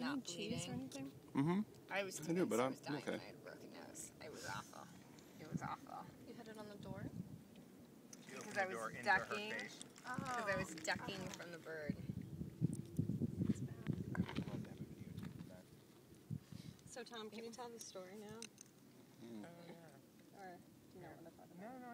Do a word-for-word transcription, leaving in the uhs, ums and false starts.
Do you need cheese or anything? Mm-hmm. I was I do, but I I'm was dying okay. when I had a broken nose. It was awful. It was awful. You hit it on the door? Because I was ducking. Because I was ducking oh. from the bird. So Tom, can you tell the story now? Mm. Oh yeah. Or do you know what I'm talking about? No, no.